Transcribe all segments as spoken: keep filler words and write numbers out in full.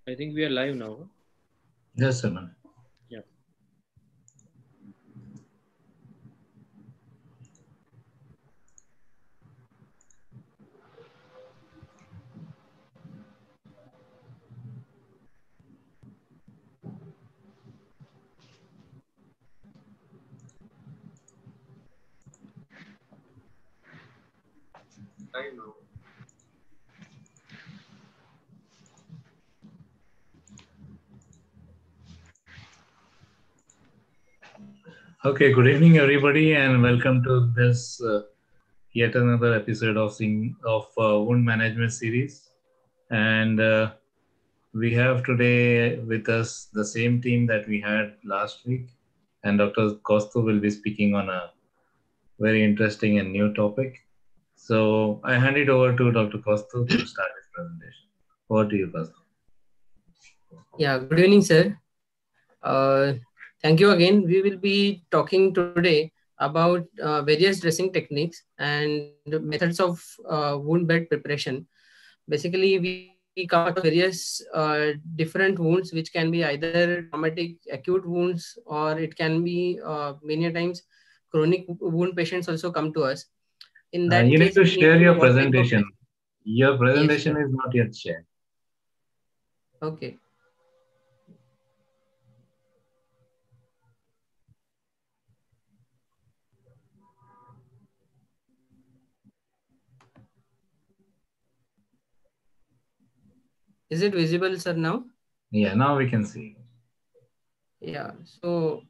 I think we are live now. Yes, sir. Yeah. I know. Okay, good evening, everybody, and welcome to this uh, yet another episode of Sing of uh, Wound Management series. And uh, we have today with us the same team that we had last week, and Doctor Kostu will be speaking on a very interesting and new topic. So I hand it over to Doctor Kostu to start his presentation. Over to you, Kostu. Yeah, good evening, sir. Uh, thank you again. We will be talking today about uh, various dressing techniques and methods of uh, wound bed preparation. Basically, we come across various uh, different wounds, which can be either traumatic acute wounds, or it can be uh, many times chronic wound patients also come to us. In Uh, that you need case, to we need share to know your what type of presentation. dressing. Your Yes, presentation sir. is not yet shared. Okay. Is it visible, sir, now? Yeah, now we can see. Yeah. So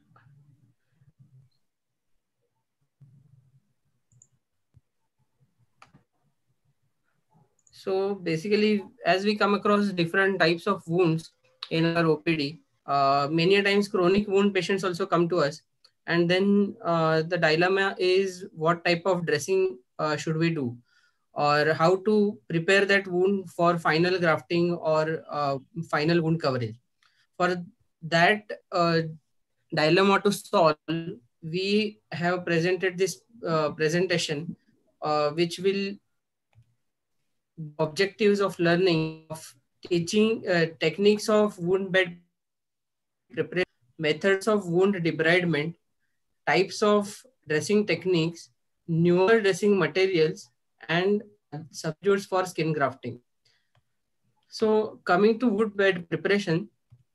So basically, as we come across different types of wounds in our O P D, uh, many times chronic wound patients also come to us. And then uh, the dilemma is what type of dressing uh, should we do, or how to prepare that wound for final grafting or uh, final wound coverage. For that uh, dilemma to solve, we have presented this uh, presentation, uh, which will objectives of learning of teaching uh, techniques of wound bed preparation, methods of wound debridement, types of dressing techniques, newer dressing materials, and substitutes for skin grafting. So coming to wound bed preparation,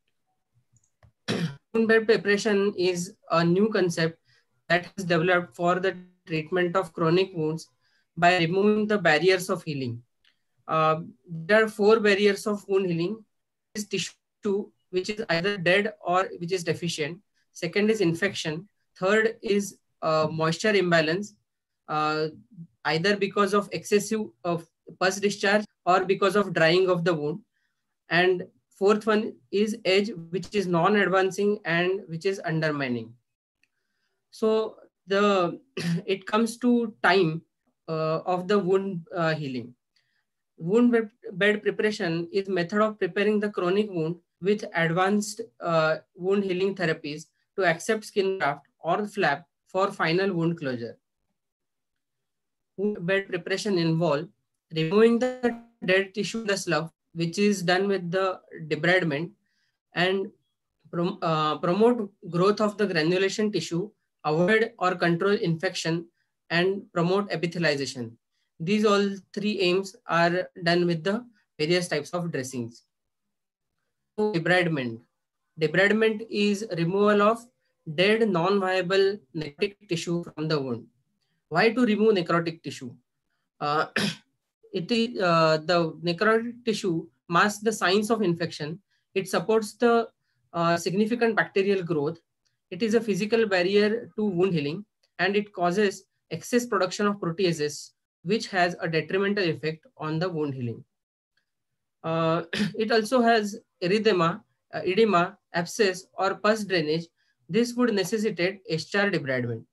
wound bed preparation is a new concept that has developed for the treatment of chronic wounds by removing the barriers of healing. Uh, there are four barriers of wound healing. Is tissue which is either dead or which is deficient. Second is infection. Third is uh, moisture imbalance, uh, either because of excessive of pus discharge or because of drying of the wound. And fourth one is edge, which is non-advancing and which is undermining. So the it comes to time uh, of the wound uh, healing. Wound bed, bed preparation is method of preparing the chronic wound with advanced uh, wound healing therapies to accept skin graft or flap for final wound closure. Wound bed preparation involve removing the dead tissue from the slough, which is done with the debridement, and prom uh, promote growth of the granulation tissue, avoid or control infection, and promote epithelialization. These all three aims are done with the various types of dressings. So debridement. Debridement is removal of dead non-viable necrotic tissue from the wound. Why to remove necrotic tissue? Uh, it is uh, the necrotic tissue masks the signs of infection. It supports the uh, significant bacterial growth. It is a physical barrier to wound healing, and it causes excess production of proteases, which has a detrimental effect on the wound healing. Uh, it also has erythema, uh, edema, abscess, or pus drainage. This would necessitate H R debridement.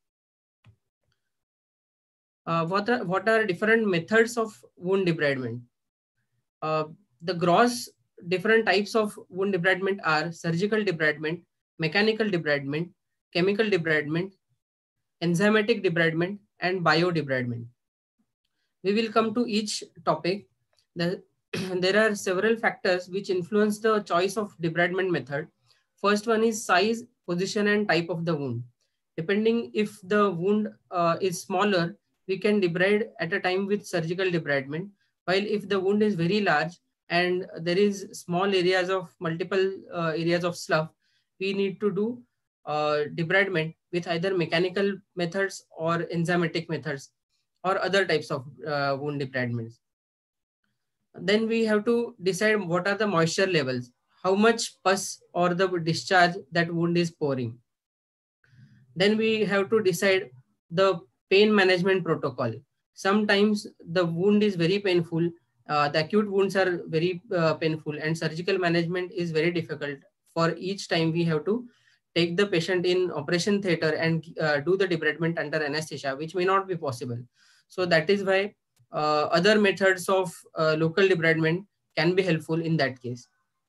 Uh, what, are, what are different methods of wound debridement? Uh, the gross different types of wound debridement are surgical debridement, mechanical debridement, chemical debridement, enzymatic debridement, and bio debridement. We will come to each topic. The there are several factors which influence the choice of debridement method. First one is size, position, and type of the wound. Depending if the wound uh, is smaller, we can debride at a time with surgical debridement. While if the wound is very large and there is small areas of multiple uh, areas of slough, we need to do uh, debridement with either mechanical methods or enzymatic methods or other types of uh, wound debridements. Then we have to decide what are the moisture levels, how much pus or the discharge that wound is pouring. Then we have to decide the pain management protocol. Sometimes the wound is very painful. Uh, the acute wounds are very uh, painful and surgical management is very difficult. For each time we have to take the patient in operation theater and uh, do the debridement under anesthesia, which may not be possible. So that is why uh, other methods of uh, local debridement can be helpful in that case.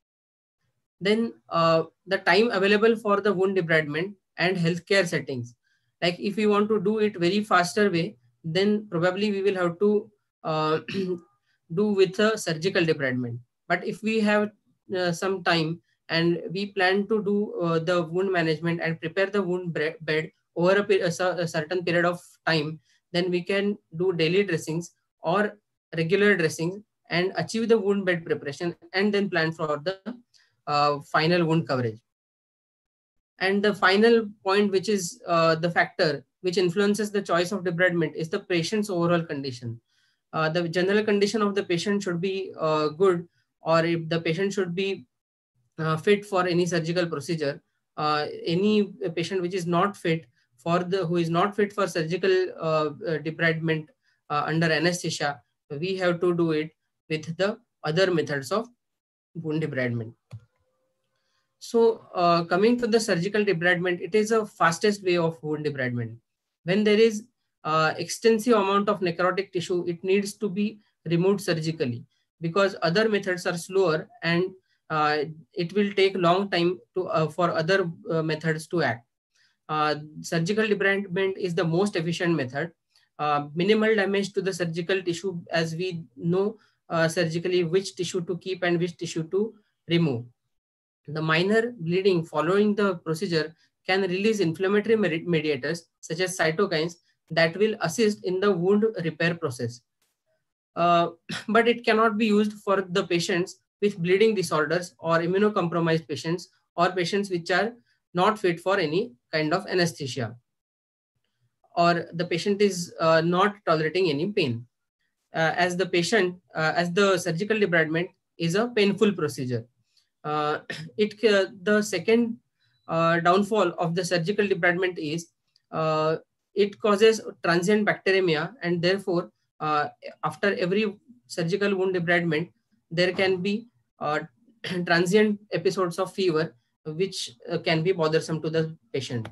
Then uh, the time available for the wound debridement and healthcare settings. Like if we want to do it very faster way, then probably we will have to uh, do with a surgical debridement. But if we have uh, some time and we plan to do uh, the wound management and prepare the wound bed over a, a, a certain period of time, then we can do daily dressings or regular dressings and achieve the wound bed preparation and then plan for the uh, final wound coverage. And the final point, which is uh, the factor which influences the choice of debridement, is the patient's overall condition. Uh, the general condition of the patient should be uh, good, or if the patient should be uh, fit for any surgical procedure. Uh, any patient which is not fit for the who is not fit for surgical uh, debridement uh, under anesthesia, we have to do it with the other methods of wound debridement. So uh, coming to the surgical debridement, it is a fastest way of wound debridement. When there is uh, extensive amount of necrotic tissue, it needs to be removed surgically, because other methods are slower and uh, it will take long time to uh, for other uh, methods to act. Uh, surgical debridement is the most efficient method. Uh, minimal damage to the surgical tissue, as we know uh, surgically which tissue to keep and which tissue to remove. The minor bleeding following the procedure can release inflammatory mediators such as cytokines that will assist in the wound repair process. Uh, but it cannot be used for the patients with bleeding disorders or immunocompromised patients or patients which are not fit for any kind of anesthesia, or the patient is uh, not tolerating any pain. Uh, as the patient, uh, as the surgical debridement is a painful procedure. Uh, it uh, the second uh, downfall of the surgical debridement is uh, it causes transient bacteremia, and therefore uh, after every surgical wound debridement there can be uh, transient episodes of fever which uh, can be bothersome to the patient.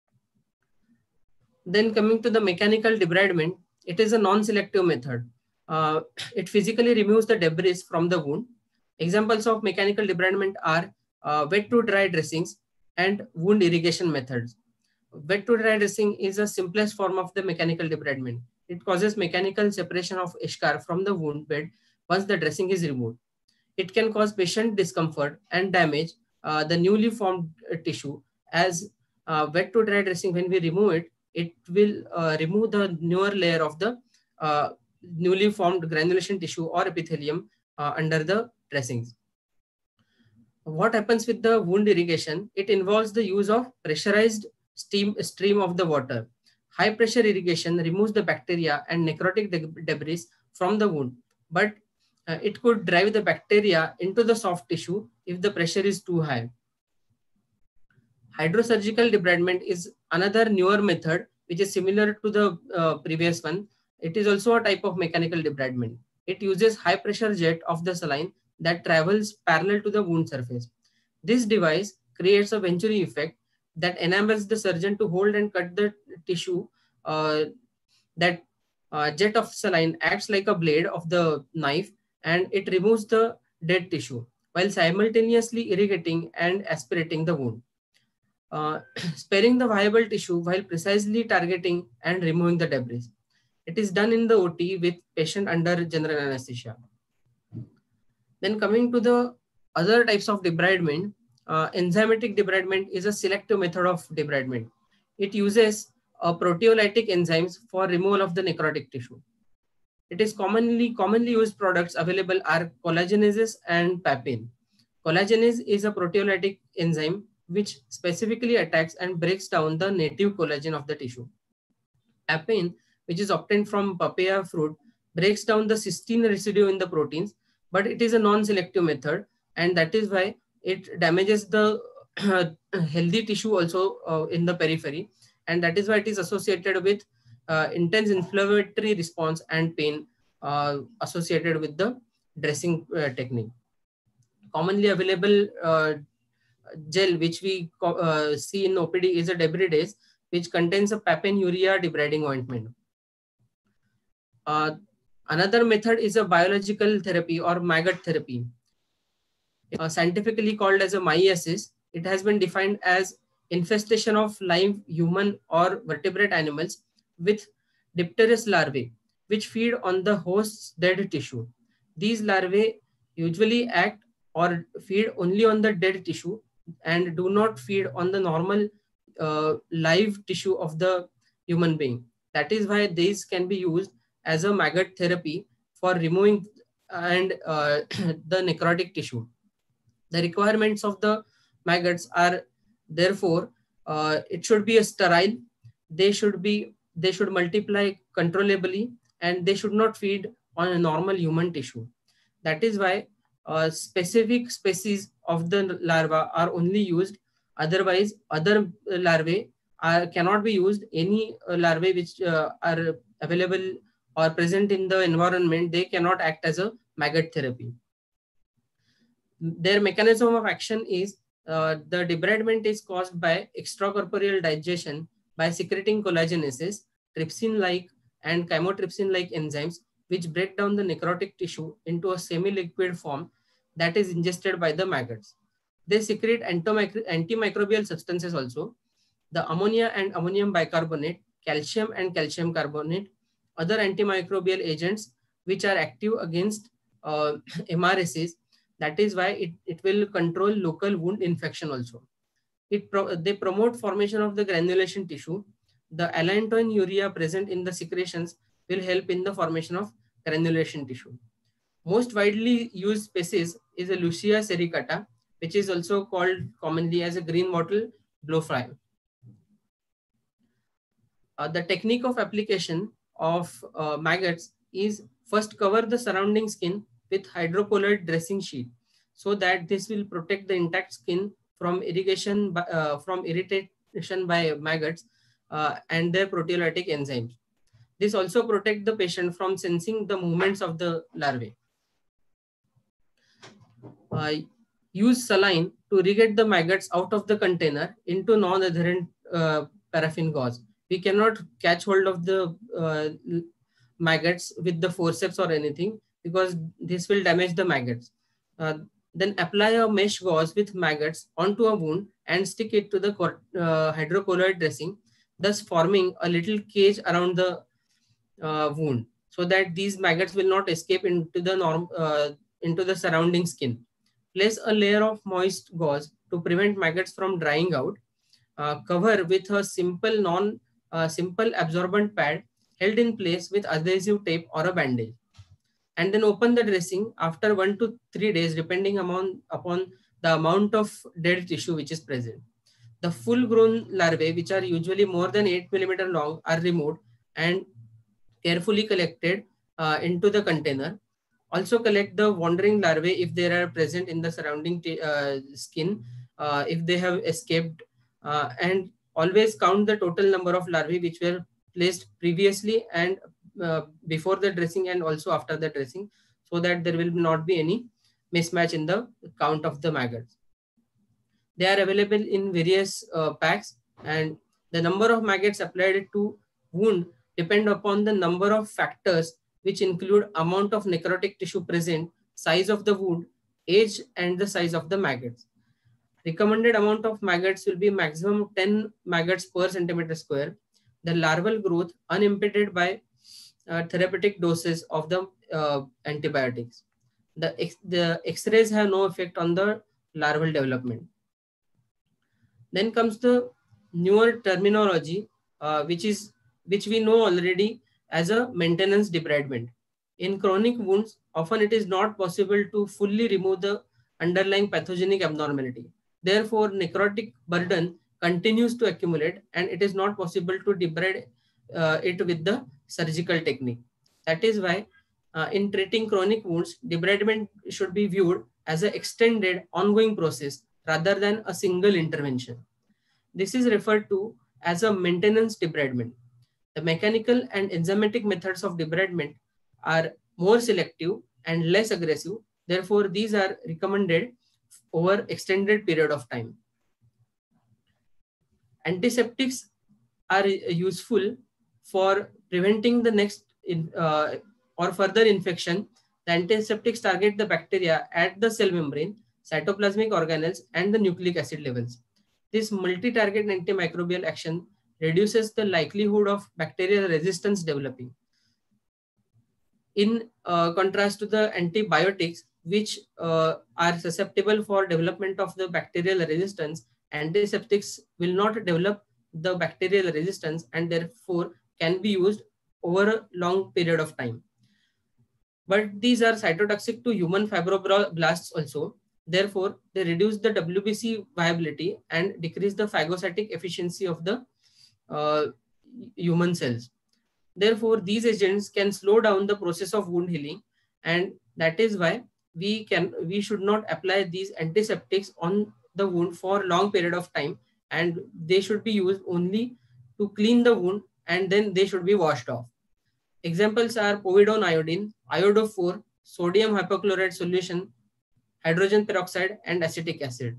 Then coming to the mechanical debridement, it is a non-selective method. Uh, it physically removes the debris from the wound. Examples of mechanical debridement are uh, wet to dry dressings and wound irrigation methods. Wet to dry dressing is the simplest form of the mechanical debridement. It causes mechanical separation of eschar from the wound bed once the dressing is removed. It can cause patient discomfort and damage uh, the newly formed uh, tissue, as uh, wet to dry dressing, when we remove it, it will uh, remove the newer layer of the uh, newly formed granulation tissue or epithelium uh, under the dressings. What happens with the wound irrigation? It involves the use of pressurized steam stream of the water. High pressure irrigation removes the bacteria and necrotic de debris from the wound, but uh, it could drive the bacteria into the soft tissue if the pressure is too high. Hydrosurgical debridement is another newer method which is similar to the uh, previous one. It is also a type of mechanical debridement. It uses high pressure jet of the saline that travels parallel to the wound surface. This device creates a Venturi effect that enables the surgeon to hold and cut the tissue. Uh, that uh, jet of saline acts like a blade of the knife and it removes the dead tissue while simultaneously irrigating and aspirating the wound, uh, sparing the viable tissue while precisely targeting and removing the debris. It is done in the O T with patient under general anesthesia. Then coming to the other types of debridement, uh, enzymatic debridement is a selective method of debridement. It uses uh, proteolytic enzymes for removal of the necrotic tissue. It is commonly commonly used products available are collagenases and papain. Collagenase is a proteolytic enzyme which specifically attacks and breaks down the native collagen of the tissue. Papain, which is obtained from papaya fruit, breaks down the cysteine residue in the proteins, but it is a non-selective method, and that is why it damages the healthy tissue also uh, in the periphery, and that is why it is associated with uh, intense inflammatory response and pain uh, associated with the dressing uh, technique. Commonly available uh, gel which we uh, see in O P D is a debridase, which contains a papain-urea debriding ointment. Uh, another method is a biological therapy or maggot therapy, uh, scientifically called as a myiasis. It has been defined as infestation of live human or vertebrate animals with dipterous larvae, which feed on the host's dead tissue. These larvae usually act or feed only on the dead tissue and do not feed on the normal uh, live tissue of the human being. That is why these can be used as a maggot therapy for removing and uh, the necrotic tissue. The requirements of the maggots are therefore uh, it should be a sterile, they should be they should multiply controllably, and they should not feed on a normal human tissue. That is why uh, specific species of the larva are only used. Otherwise, other larvae are, cannot be used. Any uh, larvae which uh, are available or present in the environment, they cannot act as a maggot therapy. Their mechanism of action is uh, the debridement is caused by extracorporeal digestion by secreting collagenases, trypsin-like and chymotrypsin-like enzymes, which break down the necrotic tissue into a semi-liquid form that is ingested by the maggots. They secrete antimicrobial substances also, the ammonia and ammonium bicarbonate, calcium and calcium carbonate, other antimicrobial agents which are active against uh, M R S Es. That is why it, it will control local wound infection also. It pro they promote formation of the granulation tissue. The allantoin urea present in the secretions will help in the formation of granulation tissue. Most widely used species is a Lucia sericata, which is also called commonly as a green wattle blowfly. Uh, the technique of application of uh, maggots is first cover the surrounding skin with hydrocolloid dressing sheet, so that this will protect the intact skin from irrigation by, uh, from irritation by maggots uh, and their proteolytic enzymes. This also protects the patient from sensing the movements of the larvae. Uh, use saline to irrigate the maggots out of the container into non-adherent uh, paraffin gauze. We cannot catch hold of the uh, maggots with the forceps or anything, because this will damage the maggots. Uh, then apply a mesh gauze with maggots onto a wound and stick it to the uh, hydrocolloid dressing, thus forming a little cage around the uh, wound, so that these maggots will not escape into the norm uh, into the surrounding skin. Place a layer of moist gauze to prevent maggots from drying out. Uh, cover with a simple non uh, simple absorbent pad held in place with adhesive tape or a bandage, and then open the dressing after one to three days, depending upon, upon the amount of dead tissue which is present. The full-grown larvae, which are usually more than eight millimeter long, are removed and carefully collected uh, into the container. Also collect the wandering larvae if they are present in the surrounding uh, skin, uh, if they have escaped, uh, and always count the total number of larvae which were placed previously and uh, before the dressing and also after the dressing, so that there will not be any mismatch in the count of the maggots. They are available in various uh, packs, and the number of maggots applied to wound depend upon the number of factors, which include amount of necrotic tissue present, size of the wound, age, and the size of the maggots. Recommended amount of maggots will be maximum ten maggots per centimeter square. The larval growth unimpeded by uh, therapeutic doses of the uh, antibiotics. The, X, the X-rays have no effect on the larval development. Then comes the newer terminology, uh, which is which we know already as a maintenance debridement. In chronic wounds, often it is not possible to fully remove the underlying pathogenic abnormality. Therefore, necrotic burden continues to accumulate, and it is not possible to debride uh, it with the surgical technique. That is why uh, in treating chronic wounds, debridement should be viewed as an extended ongoing process rather than a single intervention. This is referred to as a maintenance debridement. The mechanical and enzymatic methods of debridement are more selective and less aggressive. Therefore, these are recommended over extended period of time. Antiseptics are useful for preventing the next in, uh, or further infection. The antiseptics target the bacteria at the cell membrane, cytoplasmic organelles, and the nucleic acid levels. This multi-target antimicrobial action reduces the likelihood of bacterial resistance developing. In uh, contrast to the antibiotics, which uh, are susceptible for development of the bacterial resistance, antiseptics will not develop the bacterial resistance and therefore can be used over a long period of time. But these are cytotoxic to human fibroblasts also. Therefore, they reduce the W B C viability and decrease the phagocytic efficiency of the uh, human cells. Therefore, these agents can slow down the process of wound healing, and that is why we can we should not apply these antiseptics on the wound for a long period of time, and they should be used only to clean the wound, and then they should be washed off. Examples are povidone iodine, iodophore, sodium hypochlorite solution, hydrogen peroxide, and acetic acid.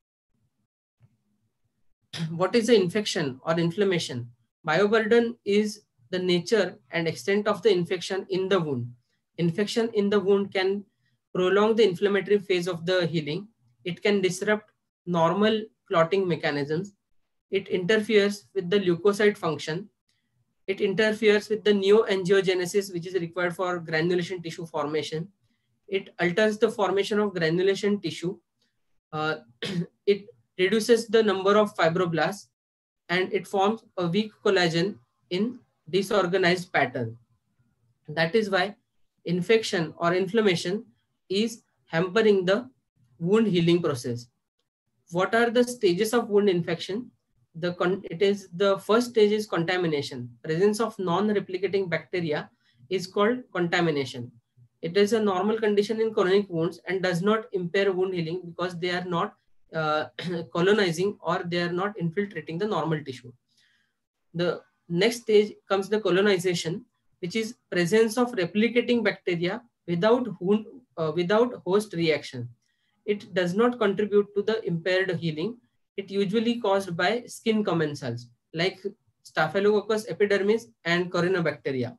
What is the infection or inflammation? Bioburden is the nature and extent of the infection in the wound. Infection in the wound can prolong the inflammatory phase of the healing. It can disrupt normal clotting mechanisms. It interferes with the leukocyte function. It interferes with the neoangiogenesis, which is required for granulation tissue formation. It alters the formation of granulation tissue. Uh, it reduces the number of fibroblasts, and it forms a weak collagen in disorganized pattern. That is why infection or inflammation is hampering the wound healing process. What are the stages of wound infection? The con it is the first stage is contamination. Presence of non-replicating bacteria is called contamination. It is a normal condition in chronic wounds and does not impair wound healing because they are not uh, colonizing or they are not infiltrating the normal tissue. The next stage comes the colonization, which is presence of replicating bacteria without wound, uh, without host reaction. It does not contribute to the impaired healing. It usually caused by skin commensals like Staphylococcus epidermis and Corynebacteria.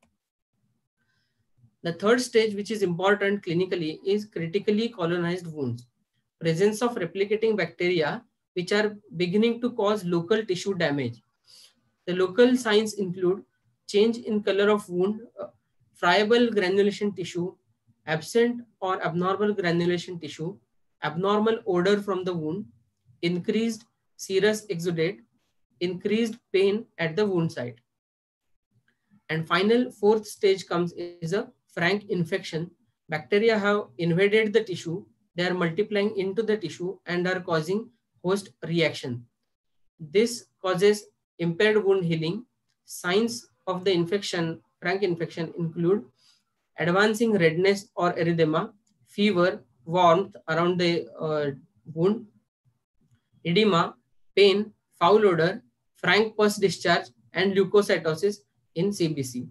The third stage, which is important clinically, is critically colonized wounds. Presence of replicating bacteria which are beginning to cause local tissue damage. The local signs include change in color of wound, uh, friable granulation tissue, absent or abnormal granulation tissue, abnormal odor from the wound, increased serous exudate, increased pain at the wound site. And final fourth stage comes is a frank infection. Bacteria have invaded the tissue. They are multiplying into the tissue and are causing host reaction. This causes impaired wound healing. Signs of the infection, frank infection, include advancing redness or erythema, fever, warmth around the uh, wound, edema, pain, foul odor, frank pus discharge, and leukocytosis in C B C.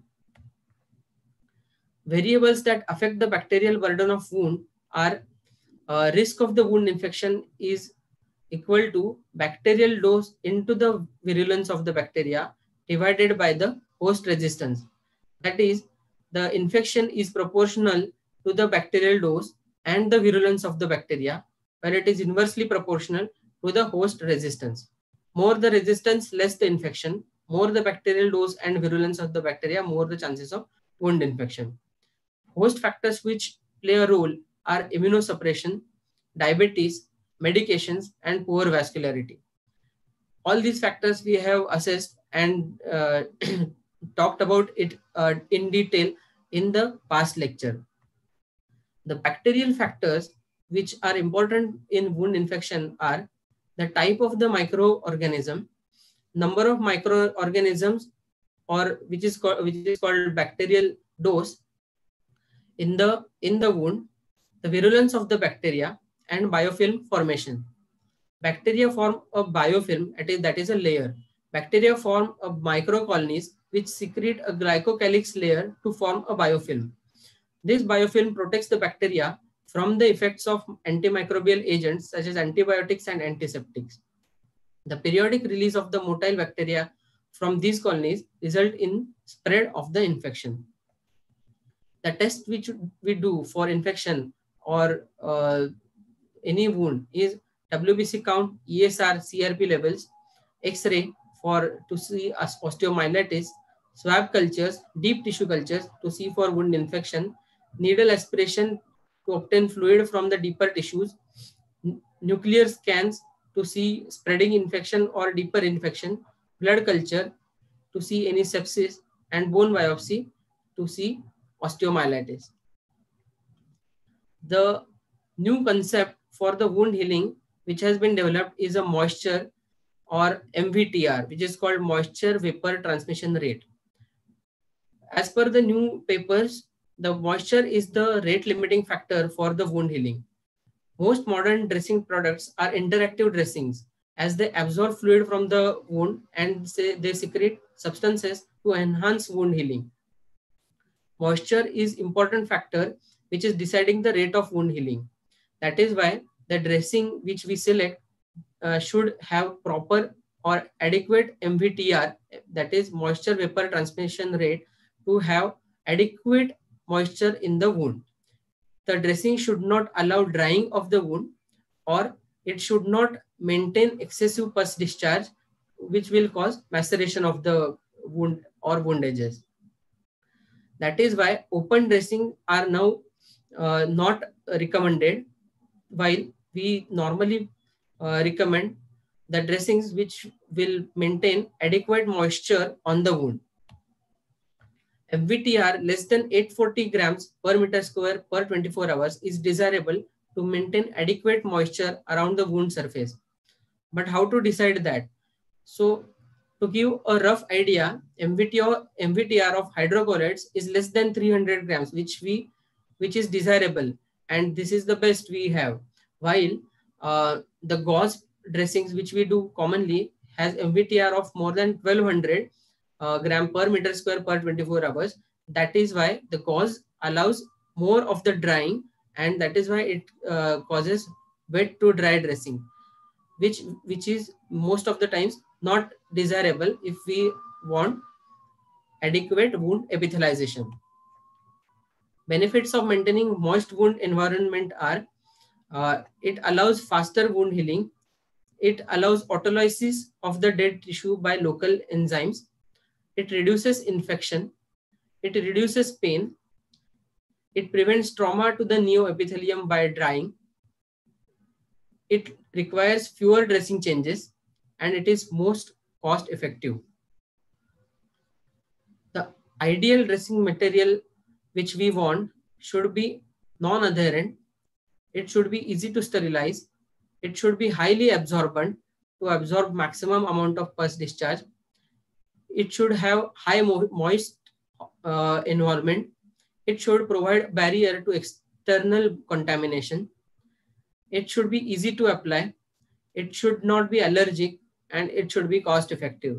Variables that affect the bacterial burden of wound are uh, risk of the wound infection is equal to bacterial dose into the virulence of the bacteria divided by the host resistance. That is, the infection is proportional to the bacterial dose and the virulence of the bacteria, where it is inversely proportional to the host resistance. More the resistance, less the infection. More the bacterial dose and virulence of the bacteria, more the chances of wound infection. Host factors which play a role are immunosuppression, diabetes, medications, and poor vascularity. All these factors we have assessed and uh, talked about it uh, in detail in the past lecture. The bacterial factors which are important in wound infection are the type of the microorganism, number of microorganisms, or which is called which is called bacterial dose in the in the wound, the virulence of the bacteria, and biofilm formation. Bacteria form a biofilm, that is, that is a layer. Bacteria form a microcolonies which secrete a glycocalyx layer to form a biofilm. This biofilm protects the bacteria from the effects of antimicrobial agents such as antibiotics and antiseptics. The periodic release of the motile bacteria from these colonies result in spread of the infection. The test which we do for infection or uh, any wound is W B C count, E S R, C R P levels, X-ray for to see osteomyelitis, swab cultures, deep tissue cultures to see for wound infection, needle aspiration to obtain fluid from the deeper tissues, nuclear scans to see spreading infection or deeper infection, blood culture to see any sepsis, and bone biopsy to see osteomyelitis. The new concept for the wound healing which has been developed is a moisture or M V T R, which is called moisture vapor transmission rate. As per the new papers, the moisture is the rate limiting factor for the wound healing. Most modern dressing products are interactive dressings, as they absorb fluid from the wound and say they secrete substances to enhance wound healing. Moisture is important factor which is deciding the rate of wound healing. That is why the dressing which we select uh, should have proper or adequate M V T R, that is moisture vapor transmission rate, to have adequate moisture in the wound. The dressing should not allow drying of the wound, or it should not maintain excessive pus discharge, which will cause maceration of the wound or wound edges. That is why open dressing are now uh, not recommended, while we normally uh, recommend the dressings which will maintain adequate moisture on the wound. M V T R less than eight hundred forty grams per meter square per twenty-four hours is desirable to maintain adequate moisture around the wound surface. But how to decide that? So to give a rough idea, M V T R, M V T R of hydrocolloids is less than three hundred grams, which we which is desirable, and this is the best we have. While uh, the gauze dressings which we do commonly has M V T R of more than twelve hundred uh, gram per meter square per twenty-four hours. That is why the gauze allows more of the drying, and that is why it uh, causes wet to dry dressing, which which is most of the times not desirable if we want adequate wound epithelialization. Benefits of maintaining moist wound environment are uh, it allows faster wound healing, it allows autolysis of the dead tissue by local enzymes, it reduces infection, it reduces pain, it prevents trauma to the neoepithelium by drying, it requires fewer dressing changes, and it is most cost effective. The ideal dressing material which we want should be non-adherent, it should be easy to sterilize, it should be highly absorbent to absorb maximum amount of pus discharge, it should have high mo moist uh, environment, it should provide barrier to external contamination, it should be easy to apply, it should not be allergic, and it should be cost effective.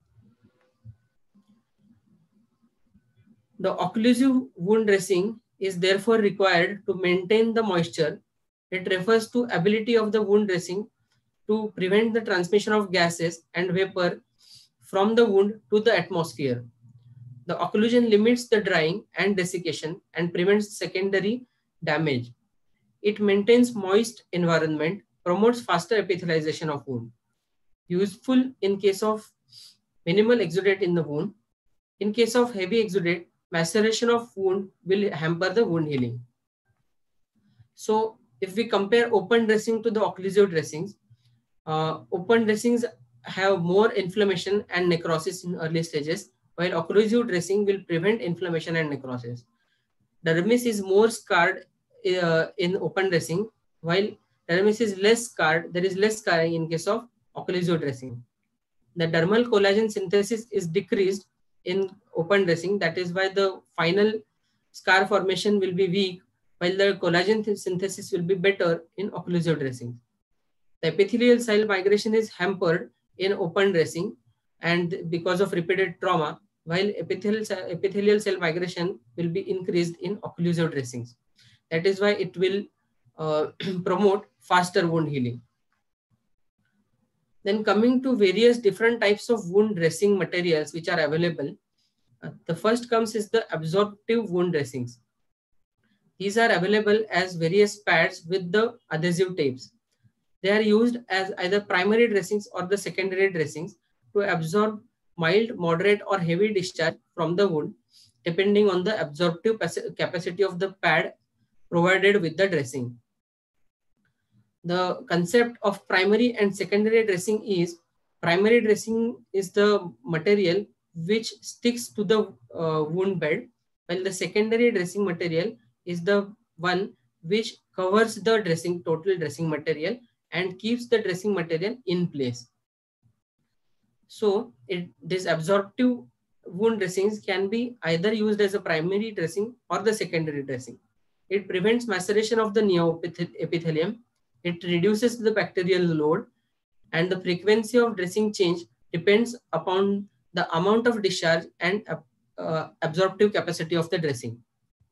The occlusive wound dressing is therefore required to maintain the moisture. It refers to ability of the wound dressing to prevent the transmission of gases and vapor from the wound to the atmosphere. The occlusion limits the drying and desiccation and prevents secondary damage. It maintains moist environment, promotes faster epithelialization of wound. Useful in case of minimal exudate in the wound. In case of heavy exudate, maceration of wound will hamper the wound healing. So if we compare open dressing to the occlusive dressings, uh, open dressings have more inflammation and necrosis in early stages, while occlusive dressing will prevent inflammation and necrosis. Dermis is more scarred uh, in open dressing, while dermis is less scarred. There is less scarring in case of occlusive dressing. The dermal collagen synthesis is decreased in open dressing. That is why the final scar formation will be weak, while the collagen synthesis will be better in occlusive dressing. The epithelial cell migration is hampered in open dressing and because of repeated trauma, while epithelial, epithelial cell migration will be increased in occlusive dressings. That is why it will uh, promote faster wound healing. Then coming to various different types of wound dressing materials which are available. Uh, the first comes is the absorptive wound dressings. These are available as various pads with the adhesive tapes. They are used as either primary dressings or the secondary dressings to absorb mild, moderate, or heavy discharge from the wound, depending on the absorptive capacity of the pad provided with the dressing. The concept of primary and secondary dressing is, primary dressing is the material which sticks to the uh, wound bed, while the secondary dressing material is the one which covers the dressing, total dressing material, and keeps the dressing material in place. So it, this absorptive wound dressings can be either used as a primary dressing or the secondary dressing. It prevents maceration of the neoepithelium. It reduces the bacterial load, and the frequency of dressing change depends upon the amount of discharge and uh, absorptive capacity of the dressing.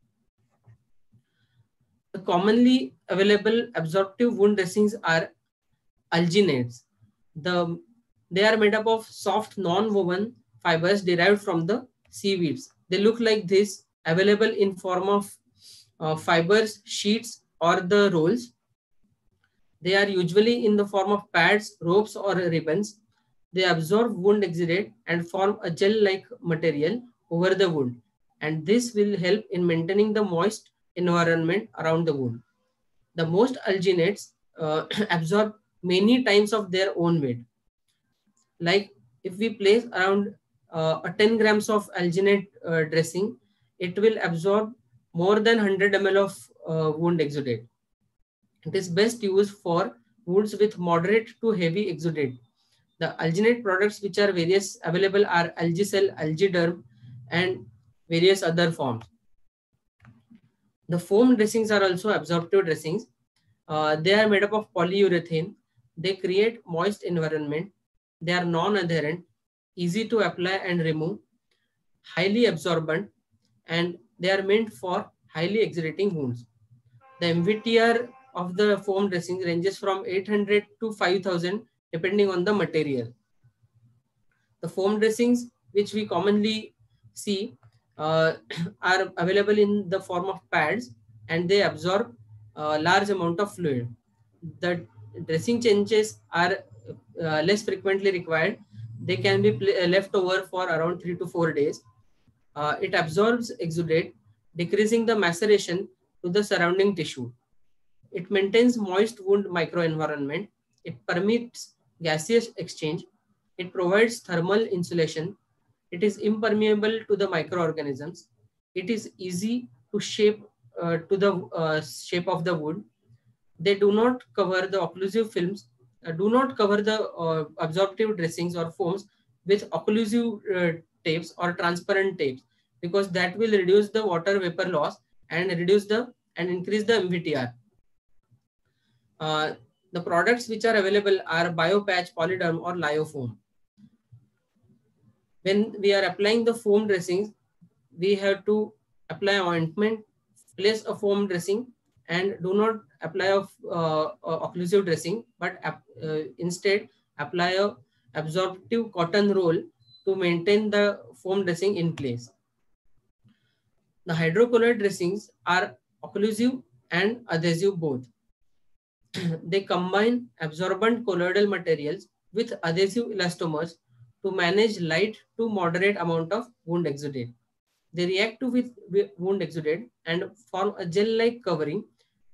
The commonly available absorptive wound dressings are alginates. The, they are made up of soft non-woven fibers derived from the seaweeds. They look like this, available in form of uh, fibers, sheets, or the rolls. They are usually in the form of pads, ropes, or ribbons. They absorb wound exudate and form a gel-like material over the wound. And this will help in maintaining the moist environment around the wound. The most alginates uh, absorb many times of their own weight. Like if we place around uh, a ten grams of alginate uh, dressing, it will absorb more than one hundred milliliters of uh, wound exudate. It is best used for wounds with moderate to heavy exudate. The alginate products which are various available are Algicel, Algiderm, and various other forms. The foam dressings are also absorptive dressings. Uh, they are made up of polyurethane. They create moist environment. They are non-adherent, easy to apply and remove, highly absorbent, and they are meant for highly exudating wounds. The M V T R of the foam dressing ranges from eight hundred to five thousand depending on the material. The foam dressings which we commonly see uh, are available in the form of pads, and they absorb a large amount of fluid. The dressing changes are uh, less frequently required. They can be left over for around three to four days. Uh, it absorbs exudate, decreasing the maceration to the surrounding tissue. It maintains moist wound microenvironment. It permits gaseous exchange. It provides thermal insulation. It is impermeable to the microorganisms. It is easy to shape uh, to the uh, shape of the wound. They do not cover the occlusive films, uh, do not cover the uh, absorptive dressings or foams with occlusive uh, tapes or transparent tapes, because that will reduce the water vapor loss and reduce the and increase the M V T R. Uh, the products which are available are BioPatch, Polyderm, or Lyofoam. When we are applying the foam dressings, we have to apply ointment, place a foam dressing, and do not apply a uh, occlusive dressing, but uh, instead apply a absorptive cotton roll to maintain the foam dressing in place. The hydrocolloid dressings are occlusive and adhesive both. They combine absorbent colloidal materials with adhesive elastomers to manage light to moderate amount of wound exudate. They react to with wound exudate and form a gel-like covering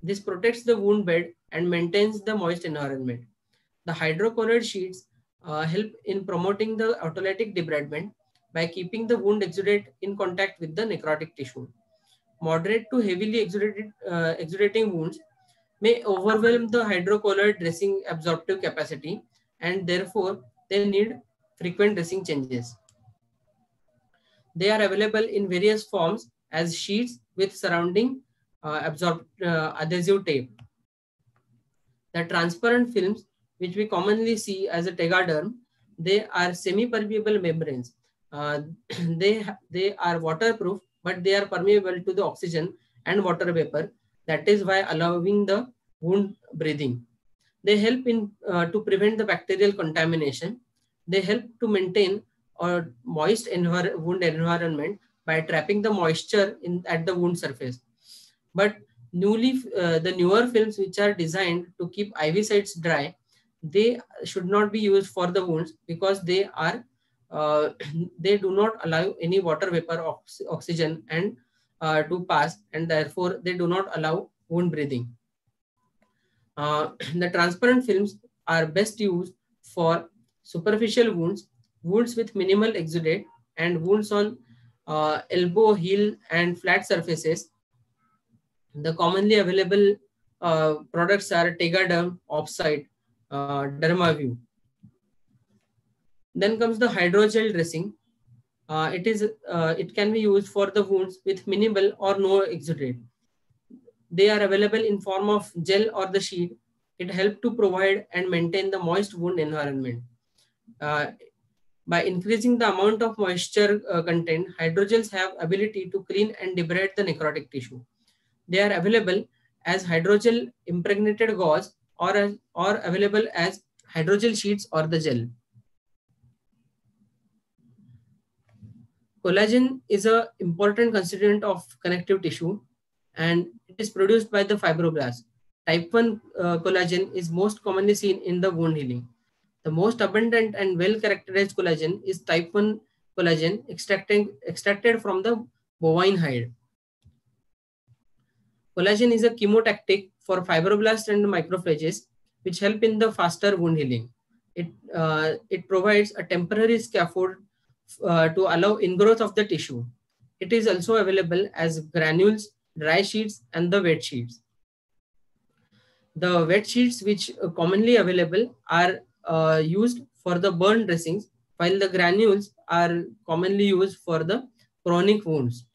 This protects the wound bed and maintains the moist environment. The hydrocolloid sheets uh, help in promoting the autolytic debridement by keeping the wound exudate in contact with the necrotic tissue. Moderate to heavily exudated, uh, exudating wounds may overwhelm the hydrocolloid dressing absorptive capacity, and therefore they need frequent dressing changes. They are available in various forms as sheets with surrounding uh, absorb, uh, adhesive tape. The transparent films, which we commonly see as a tegaderm, they are semi-permeable membranes. Uh, they, they are waterproof, but they are permeable to the oxygen and water vapor. That is why allowing the wound breathing. They help in uh, to prevent the bacterial contamination. They help to maintain a moist envir wound environment by trapping the moisture in at the wound surface. But newly uh, the newer films which are designed to keep I V sites dry, they should not be used for the wounds because they are uh, they do not allow any water vapor ox oxygen and uh, to pass, and therefore they do not allow wound breathing. Uh, the transparent films are best used for superficial wounds, wounds with minimal exudate, and wounds on uh, elbow, heel, and flat surfaces. The commonly available uh, products are Tegaderm, Opsite, uh, Dermaview. Then comes the hydrogel dressing. Uh, it is uh, it can be used for the wounds with minimal or no exudate. They are available in form of gel or the sheet. It helps to provide and maintain the moist wound environment. Uh, by increasing the amount of moisture uh, content, hydrogels have ability to clean and debride the necrotic tissue. They are available as hydrogel impregnated gauze or, as, or available as hydrogel sheets or the gel. Collagen is an important constituent of connective tissue, and it is produced by the fibroblast. Type one uh, collagen is most commonly seen in the wound healing. The most abundant and well-characterized collagen is type one collagen extracted, extracted from the bovine hide. Collagen is a chemotactic for fibroblasts and macrophages, which help in the faster wound healing. It, uh, it provides a temporary scaffold uh, to allow ingrowth of the tissue. It is also available as granules, dry sheets, and the wet sheets. The wet sheets which are commonly available are uh, used for the burn dressings, while the granules are commonly used for the chronic wounds.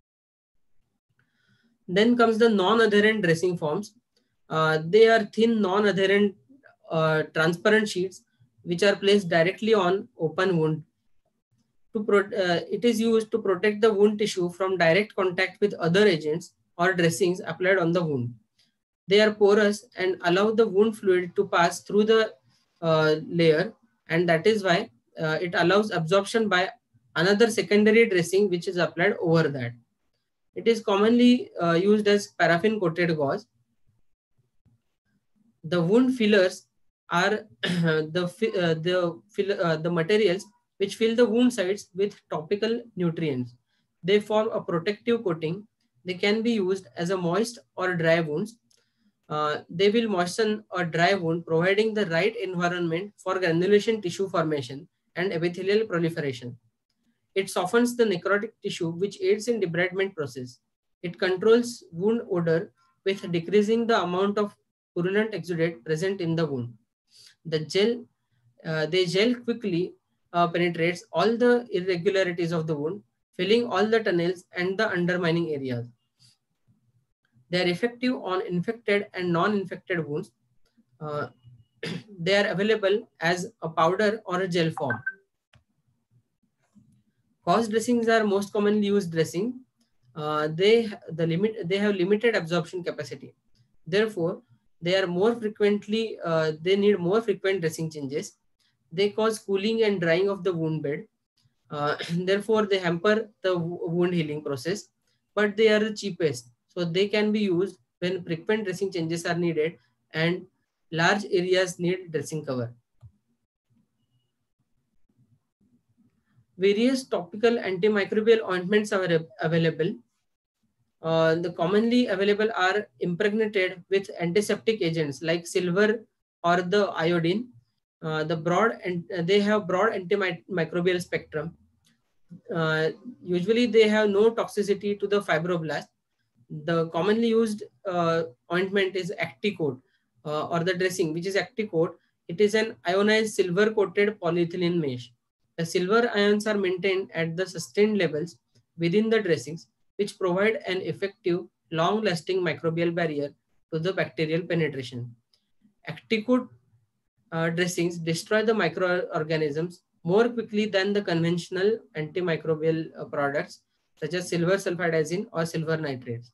Then comes the non-adherent dressing forms. Uh, they are thin, non-adherent, uh, transparent sheets which are placed directly on open wound. To pro uh, it is used to protect the wound tissue from direct contact with other agents or dressings applied on the wound. They are porous and allow the wound fluid to pass through the uh, layer, and that is why uh, it allows absorption by another secondary dressing which is applied over that. It is commonly uh, used as paraffin coated gauze. The wound fillers are the uh, the fill, uh, the materials which fill the wound sites with topical nutrients. They form a protective coating. They can be used as a moist or dry wounds. Uh, they will moisten a dry wound, providing the right environment for granulation tissue formation and epithelial proliferation. It softens the necrotic tissue, which aids in debridement process. It controls wound odor with decreasing the amount of purulent exudate present in the wound. The gel, uh, they gel quickly uh, penetrates all the irregularities of the wound, filling all the tunnels and the undermining areas. They are effective on infected and non-infected wounds. Uh, they are available as a powder or a gel form. Gauze dressings are most commonly used dressing. Uh, they the limit they have limited absorption capacity. Therefore, they are more frequently uh, they need more frequent dressing changes. They cause cooling and drying of the wound bed. Uh, therefore, they hamper the wound healing process. But they are the cheapest, so they can be used when frequent dressing changes are needed and large areas need dressing cover. Various topical antimicrobial ointments are available. Uh, the commonly available are impregnated with antiseptic agents like silver or the iodine. Uh, the broad and they have broad antimicrobial spectrum. Uh, usually they have no toxicity to the fibroblast. The commonly used uh, ointment is Acticoat uh, or the dressing, which is Acticoat. It is an ionized silver coated polyethylene mesh. The silver ions are maintained at the sustained levels within the dressings, which provide an effective, long lasting microbial barrier to the bacterial penetration. Acticoat uh, dressings destroy the microorganisms more quickly than the conventional antimicrobial uh, products such as silver sulfidazine or silver nitrates.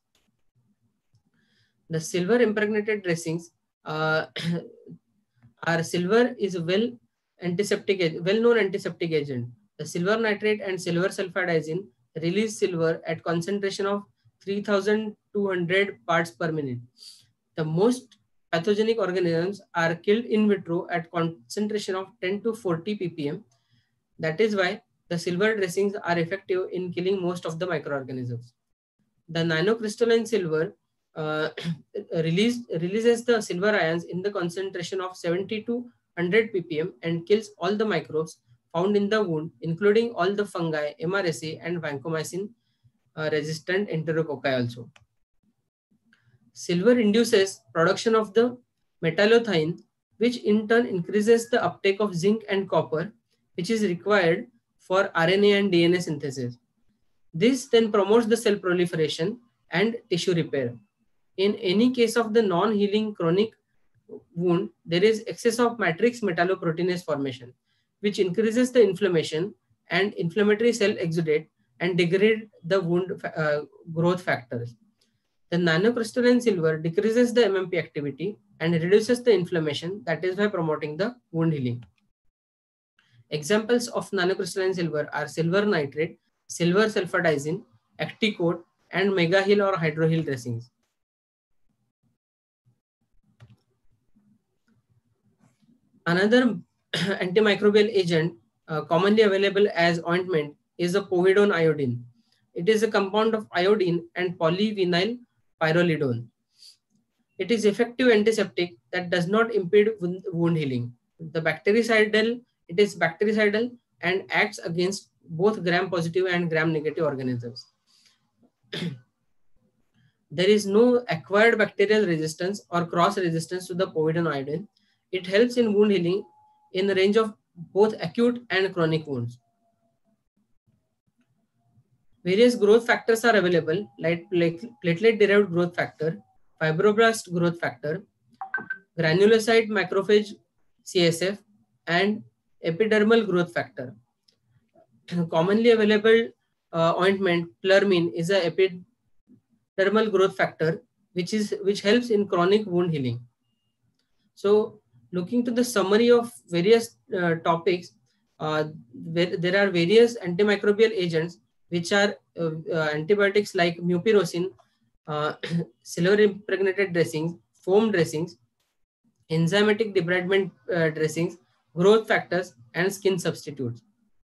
The silver impregnated dressings uh, are silver is a well antiseptic, well-known antiseptic agent. The silver nitrate and silver sulfidazine release silver at concentration of three thousand two hundred parts per minute. The most pathogenic organisms are killed in vitro at concentration of ten to forty p p m. That is why the silver dressings are effective in killing most of the microorganisms. The nanocrystalline silver uh, release, releases the silver ions in the concentration of seventy to one hundred p p m and kills all the microbes found in the wound, including all the fungi, M R S A, and vancomycin uh, resistant enterococci also. Silver induces production of the metallothionein, which in turn increases the uptake of zinc and copper, which is required for R N A and D N A synthesis. This then promotes the cell proliferation and tissue repair. In any case of the non-healing chronic wound, there is excess of matrix metalloproteinase formation, which increases the inflammation and inflammatory cell exudate and degrade the wound uh, growth factors. The nanocrystalline silver decreases the M M P activity and reduces the inflammation, that is by promoting the wound healing. Examples of nanocrystalline silver are silver nitrate, silver sulfidazine, Acticoat, and Megahil or Hydroheal dressings. Another antimicrobial agent uh, commonly available as ointment is the povidone iodine. It is a compound of iodine and polyvinyl pyrrolidone. It is effective antiseptic that does not impede wound healing. The bactericidal, it is bactericidal and acts against both gram-positive and gram-negative organisms. There is no acquired bacterial resistance or cross-resistance to the povidone iodine. It helps in wound healing in the range of both acute and chronic wounds. Various growth factors are available, like platelet-derived growth factor, fibroblast growth factor, granulocyte macrophage C S F, and epidermal growth factor. Commonly available uh, ointment, Plurmin, is a epidermal growth factor, which is which helps in chronic wound healing. So, looking to the summary of various uh, topics, uh, there, there are various antimicrobial agents which are uh, uh, antibiotics like mupirocin, uh, silver impregnated dressings, foam dressings, enzymatic debridement uh, dressings, growth factors, and skin substitutes.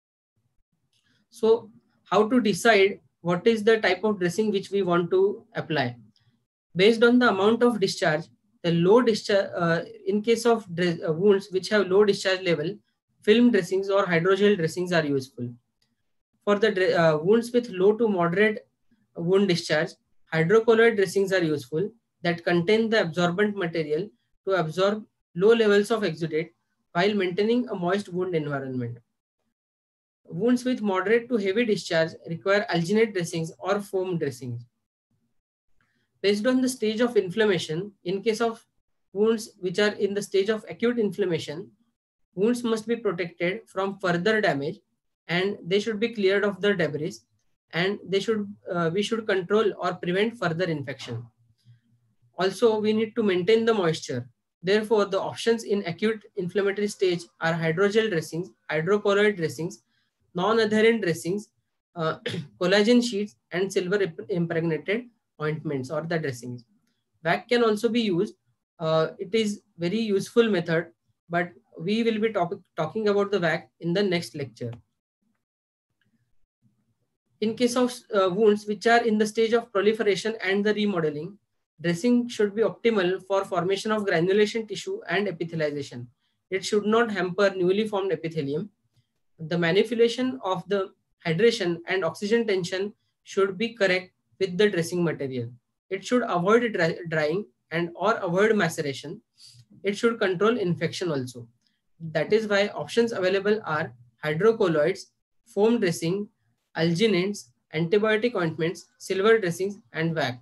So, how to decide what is the type of dressing which we want to apply? Based on the amount of discharge, the low discharge, uh, in case of uh, wounds which have low discharge level, film dressings or hydrogel dressings are useful. For the uh, wounds with low to moderate wound discharge, hydrocolloid dressings are useful that contain the absorbent material to absorb low levels of exudate while maintaining a moist wound environment. Wounds with moderate to heavy discharge require alginate dressings or foam dressings. Based on the stage of inflammation, in case of wounds which are in the stage of acute inflammation, wounds must be protected from further damage and they should be cleared of the debris, and they should uh, we should control or prevent further infection. Also, we need to maintain the moisture. Therefore, the options in acute inflammatory stage are hydrogel dressings, hydrocolloid dressings, non-adherent dressings, uh, collagen sheets, and silver impregnated ointments or the dressings. W A C can also be used. Uh, it is very useful method, but we will be talk talking about the W A C in the next lecture. In case of uh, wounds which are in the stage of proliferation and the remodeling, dressing should be optimal for formation of granulation tissue and epithelialization. It should not hamper newly formed epithelium. The manipulation of the hydration and oxygen tension should be correct with the dressing material. It should avoid dry, drying and or avoid maceration. It should control infection also. That is why options available are hydrocolloids, foam dressing, alginates, antibiotic ointments, silver dressings, and V A C.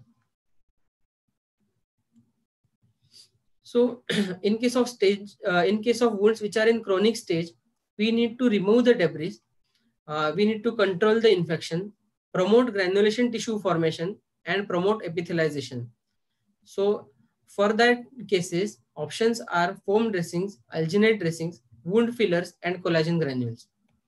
So, in case of stage, uh, in case of wounds which are in chronic stage, we need to remove the debris. Uh, we need to control the infection, promote granulation tissue formation, and promote epithelialization. So, for that cases, options are foam dressings, alginate dressings, wound fillers, and collagen granules.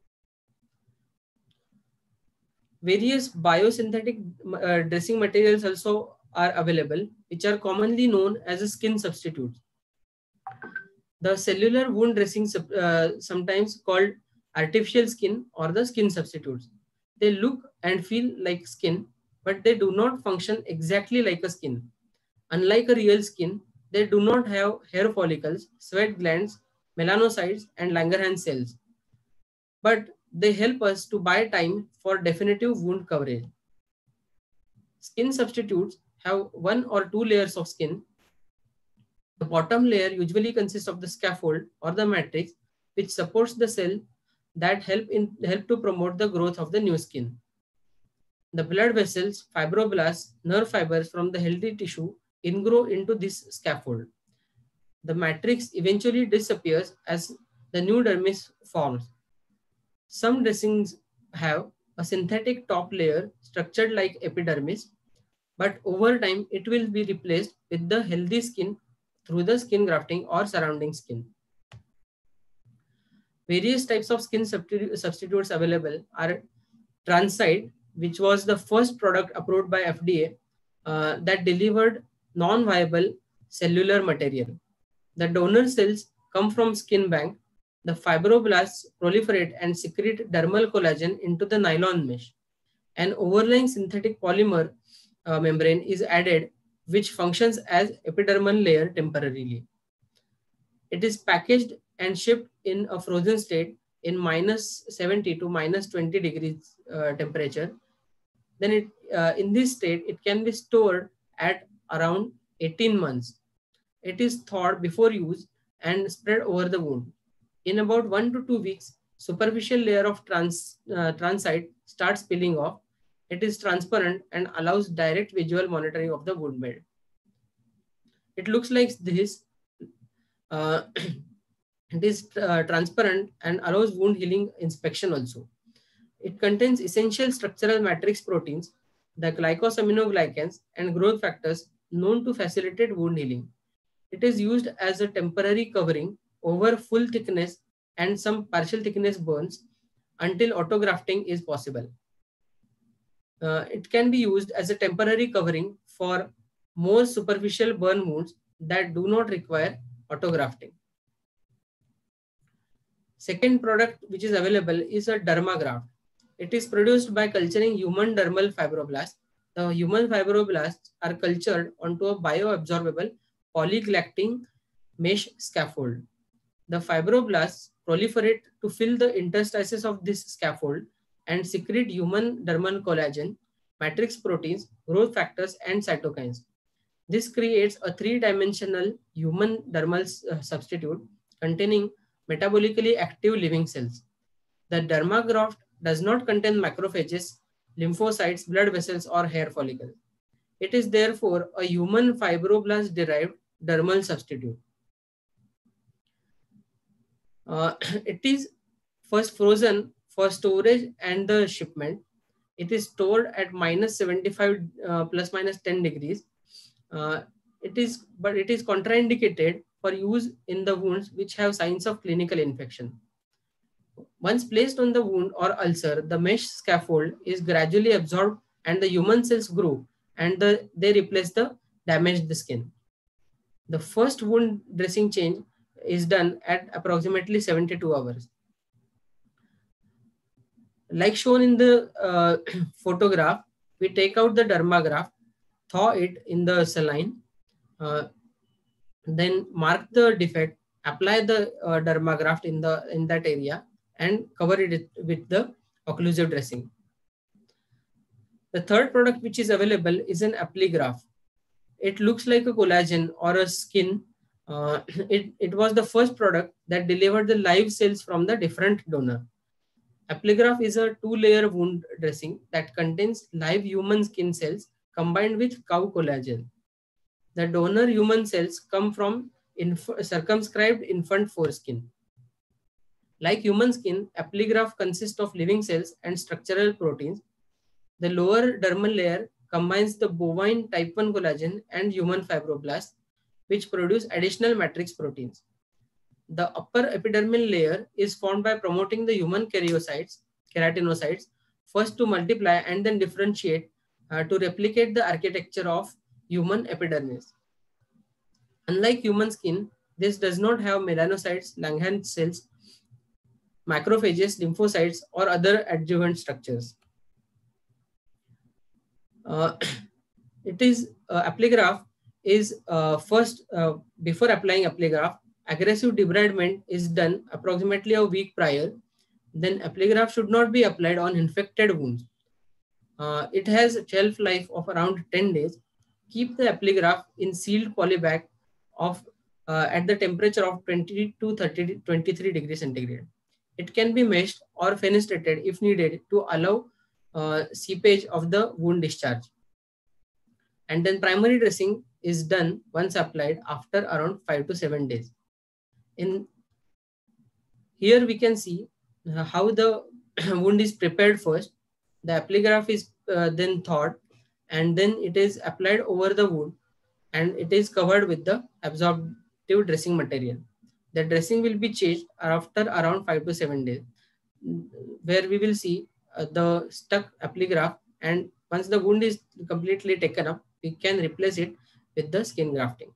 Various biosynthetic uh, dressing materials also are available, which are commonly known as a skin substitutes. The cellular wound dressings, uh, sometimes called artificial skin or the skin substitutes. They look and feel like skin, but they do not function exactly like a skin. Unlike a real skin, they do not have hair follicles, sweat glands, melanocytes, and Langerhans cells. But they help us to buy time for definitive wound coverage. Skin substitutes have one or two layers of skin. The bottom layer usually consists of the scaffold or the matrix, which supports the cell that help in help to promote the growth of the new skin. The blood vessels, fibroblasts, nerve fibers from the healthy tissue ingrow into this scaffold. The matrix eventually disappears as the new dermis forms. Some dressings have a synthetic top layer structured like epidermis, but over time it will be replaced with the healthy skin through the skin grafting or surrounding skin. Various types of skin substitu substitutes available are Transcyde, which was the first product approved by F D A uh, that delivered non-viable cellular material. The donor cells come from skin bank. The fibroblasts proliferate and secrete dermal collagen into the nylon mesh. An overlying synthetic polymer uh, membrane is added, which functions as epidermal layer temporarily. It is packaged and shipped in a frozen state in minus seventy to minus twenty degrees uh, temperature. Then it, uh, in this state, it can be stored at around eighteen months. It is thawed before use and spread over the wound. In about one to two weeks, superficial layer of trans, uh, Transcyde starts peeling off. It is transparent and allows direct visual monitoring of the wound bed. It looks like this. Uh, it is uh, transparent and allows wound healing inspection also. It contains essential structural matrix proteins, the glycosaminoglycans, and growth factors known to facilitate wound healing. It is used as a temporary covering over full thickness and some partial thickness burns until autografting is possible. Uh, it can be used as a temporary covering for more superficial burn wounds that do not require autografting. Second product which is available is a Dermagraft. It is produced by culturing human dermal fibroblasts. The human fibroblasts are cultured onto a bioabsorbable polygalactic mesh scaffold. The fibroblasts proliferate to fill the interstices of this scaffold and secrete human dermal collagen, matrix proteins, growth factors, and cytokines. This creates a three-dimensional human dermal uh, substitute containing metabolically active living cells. The Dermagraft does not contain macrophages, lymphocytes, blood vessels, or hair follicles. It is therefore a human fibroblast-derived dermal substitute. Uh, it is first frozen for storage and the shipment. It is stored at minus seventy-five uh, plus minus ten degrees. Uh, it is, but it is contraindicated for use in the wounds which have signs of clinical infection. Once placed on the wound or ulcer, the mesh scaffold is gradually absorbed and the human cells grow and the, they replace the damaged skin. The first wound dressing change is done at approximately seventy-two hours. Like shown in the uh, photograph, we take out the dermagraft, thaw it in the saline, uh, then mark the defect, apply the uh, dermagraft in the in that area, and cover it with the occlusive dressing. The third product which is available is an Apligraf. It looks like a collagen or a skin. Uh, it, it was the first product that delivered the live cells from the different donor. Apligraf is a two-layer wound dressing that contains live human skin cells combined with cow collagen. The donor human cells come from inf circumscribed infant foreskin. Like human skin, Apligraf consists of living cells and structural proteins. The lower dermal layer combines the bovine type one collagen and human fibroblasts, which produce additional matrix proteins. The upper epidermal layer is formed by promoting the human keratinocytes, keratinocytes first to multiply and then differentiate uh, to replicate the architecture of human epidermis. Unlike human skin, this does not have melanocytes, Langerhans cells, macrophages, lymphocytes, or other adjuvant structures. Uh, it is uh, Apligraf is uh, first uh, before applying Apligraf, aggressive debridement is done approximately a week prior. Then Apligraf should not be applied on infected wounds. Uh, it has a shelf life of around ten days. Keep the Apligraf in sealed polybag of uh, at the temperature of twenty to thirty, twenty-three degrees centigrade. It can be meshed or fenestrated if needed to allow uh, seepage of the wound discharge. And then primary dressing is done once applied after around five to seven days. In here we can see uh, how the wound is prepared first. The Apligraf is uh, then thawed, and then it is applied over the wound, and it is covered with the absorptive dressing material. The dressing will be changed after around five to seven days, where we will see uh, the stuck Apligraf, and once the wound is completely taken up, we can replace it with the skin grafting.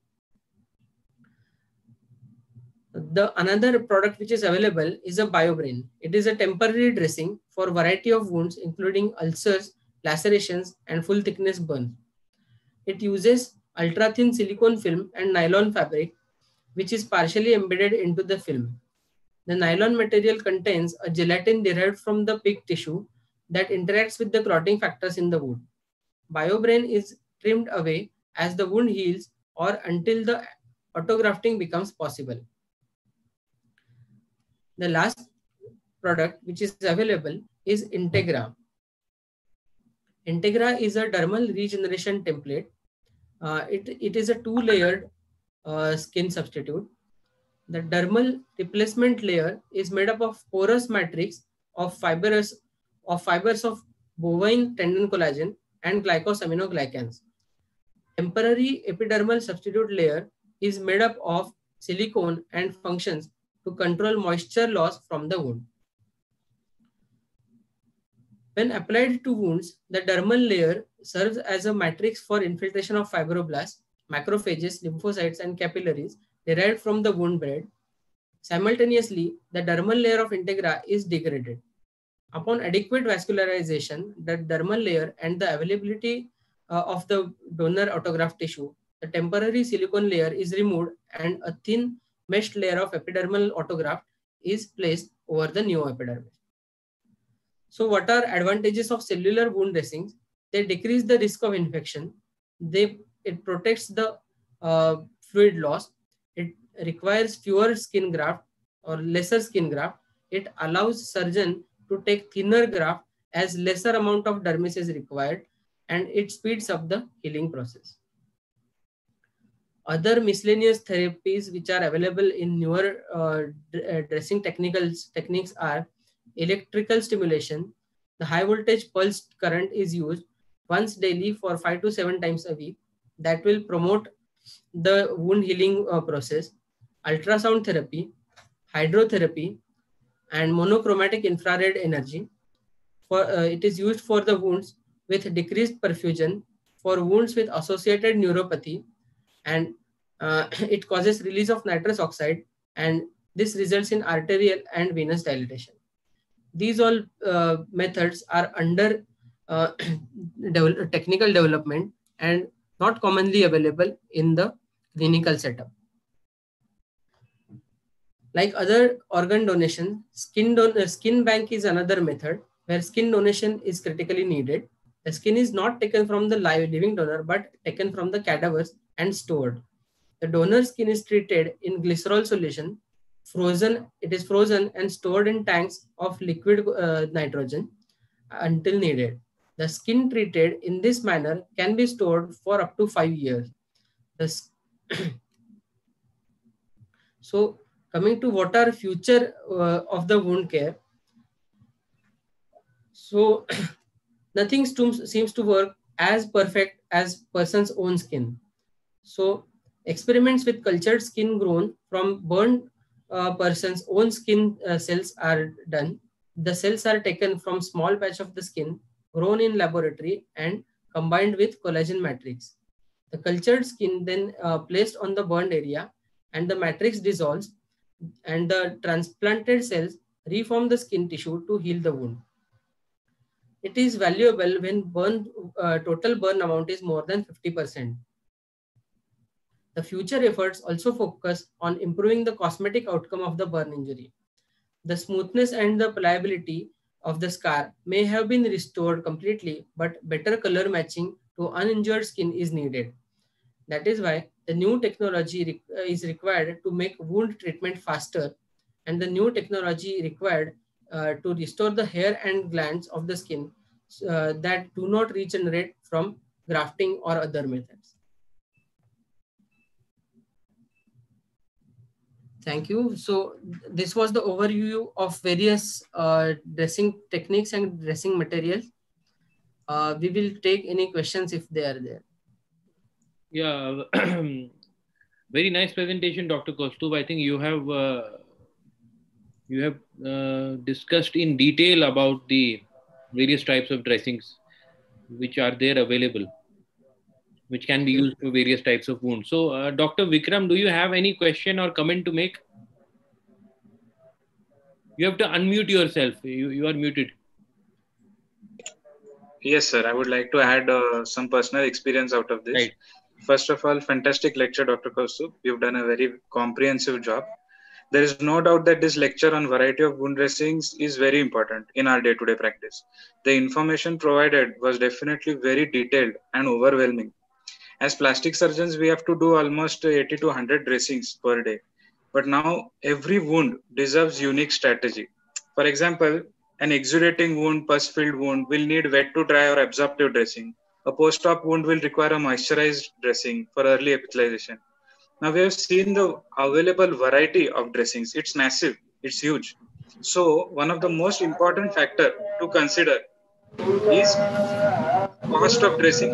The another product which is available is a BioBrain. It is a temporary dressing for a variety of wounds, including ulcers, lacerations, and full thickness burns. It uses ultra thin silicone film and nylon fabric, which is partially embedded into the film. The nylon material contains a gelatin derived from the pig tissue that interacts with the clotting factors in the wound. BioBrain is trimmed away as the wound heals or until the autografting becomes possible. The last product which is available is Integra. Integra is a dermal regeneration template. Uh, it, it is a two-layered uh, skin substitute. The dermal replacement layer is made up of porous matrix of fibers of fibers of bovine tendon collagen and glycosaminoglycans. Temporary epidermal substitute layer is made up of silicone and functions to control moisture loss from the wound. When applied to wounds, the dermal layer serves as a matrix for infiltration of fibroblasts, macrophages, lymphocytes, and capillaries derived from the wound bed. Simultaneously, the dermal layer of Integra is degraded. Upon adequate vascularization, the dermal layer and the availability uh, of the donor autograft tissue, the temporary silicone layer is removed and a thin meshed layer of epidermal autograft is placed over the new epidermis. So what are advantages of cellular wound dressings? They decrease the risk of infection. They, it protects the uh, fluid loss. It requires fewer skin graft or lesser skin graft. It allows surgeon to take thinner graft as lesser amount of dermis is required, and it speeds up the healing process. Other miscellaneous therapies which are available in newer uh, dressing technicals, techniques are electrical stimulation. The high voltage pulse current is used once daily for five to seven times a week. That will promote the wound healing uh, process. Ultrasound therapy, hydrotherapy, and monochromatic infrared energy. For uh, it is used for the wounds with decreased perfusion, for wounds with associated neuropathy, and uh, it causes release of nitrous oxide, and this results in arterial and venous dilatation. these all uh, methods are under uh, devel technical development and not commonly available in the clinical setup. Like other organ donation, skin, don uh, skin bank is another method where skin donation is critically needed. The skin is not taken from the live living donor, but taken from the cadavers and stored. The donor skin is treated in glycerol solution, frozen. It is frozen and stored in tanks of liquid uh, nitrogen until needed. The skin treated in this manner can be stored for up to five years. The so coming to what are future uh, of the wound care. So nothing seems to work as perfect as person's own skin. So experiments with cultured skin grown from burned uh, person's own skin uh, cells are done. The cells are taken from small patch of the skin, grown in laboratory and combined with collagen matrix. The cultured skin then uh, placed on the burned area and the matrix dissolves and the transplanted cells reform the skin tissue to heal the wound. It is valuable when burn, uh, total burn amount is more than fifty percent. The future efforts also focus on improving the cosmetic outcome of the burn injury. The smoothness and the pliability of the scar may have been restored completely, but better color matching to uninjured skin is needed. That is why the new technology re is required to make wound treatment faster, and the new technology required uh, to restore the hair and glands of the skin uh, that do not regenerate from grafting or other methods. Thank you. So this was the overview of various uh, dressing techniques and dressing materials. Uh, we will take any questions if they are there. Yeah, very nice presentation, Doctor Kaustubh. I think you have uh, you have uh, discussed in detail about the various types of dressings which are there available, which can be used for various types of wounds. So, uh, Doctor Vikram, do you have any question or comment to make? You have to unmute yourself. You, you are muted. Yes, sir. I would like to add uh, some personal experience out of this. Right. First of all, fantastic lecture, Doctor Kaustubh. You've done a very comprehensive job. There is no doubt that this lecture on variety of wound dressings is very important in our day-to-day practice. The information provided was definitely very detailed and overwhelming. As plastic surgeons, we have to do almost eighty to one hundred dressings per day. But now every wound deserves unique strategy. For example, an exudating wound, pus-filled wound will need wet to dry or absorptive dressing. A post-op wound will require a moisturized dressing for early epithelialization. Now we have seen the available variety of dressings. It's massive, it's huge. So one of the most important factor to consider is cost of dressing